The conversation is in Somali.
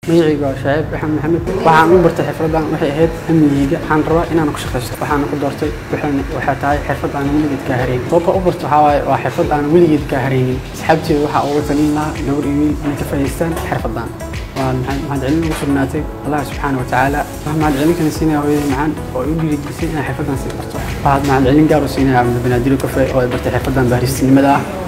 magacayga waa Shaciib Axmed Maxamed waxaan u bartay xirfadan waxay ahayd amniga waxaan rabaa inaan ku shaqeysto waxaan ku doortay waxa tahay xirfad aan weligeed ka hareyn sababta u barto waxa waaye waa xirfad aan weligeed ka hareynin asxaabteyda waxa ugu talin lahaa gabar iyo wiil inay ka faa'iideystaan xirfadan waxaan celin ugu sugnaatay Allah subhanahu wa ta'ala waxaan celin kan siinay hooyadii macaan oo u dhiirigelisay inaan xirfadan si barto waxaan celin gaar u siinay Abdul Banaadir Kafee oo ay bartay xirfadan baarisnimada